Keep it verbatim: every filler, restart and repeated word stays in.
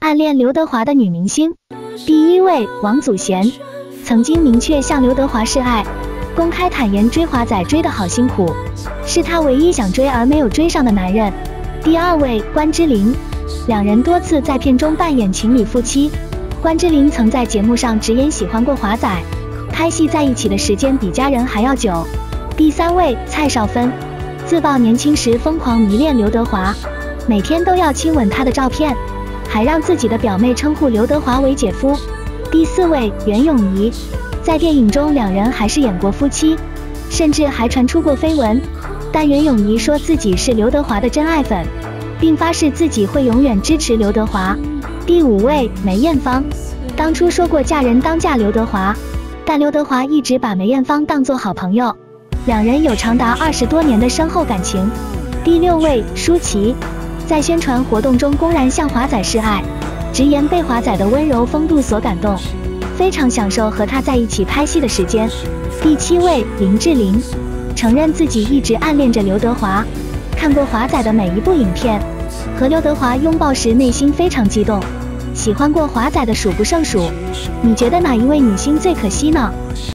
暗恋刘德华的女明星。第一位，王祖贤，曾经明确向刘德华示爱，公开坦言追华仔追得好辛苦，是他唯一想追而没有追上的男人。第二位，关之琳，两人多次在片中扮演情侣夫妻，关之琳曾在节目上直言喜欢过华仔，拍戏在一起的时间比家人还要久。第三位，蔡少芬，自曝年轻时疯狂迷恋刘德华，每天都要亲吻他的照片，还让自己的表妹称呼刘德华为姐夫。第四位，袁咏仪，在电影中两人还是演过夫妻，甚至还传出过绯闻，但袁咏仪说自己是刘德华的真爱粉，并发誓自己会永远支持刘德华。第五位，梅艳芳，当初说过嫁人当嫁刘德华，但刘德华一直把梅艳芳当作好朋友，两人有长达二十多年的深厚感情。第六位，舒淇，在宣传活动中公然向华仔示爱，直言被华仔的温柔风度所感动，非常享受和他在一起拍戏的时间。第七位，林志玲，承认自己一直暗恋着刘德华，看过华仔的每一部影片，和刘德华拥抱时内心非常激动，喜欢过华仔的数不胜数。你觉得哪一位女星最可惜呢？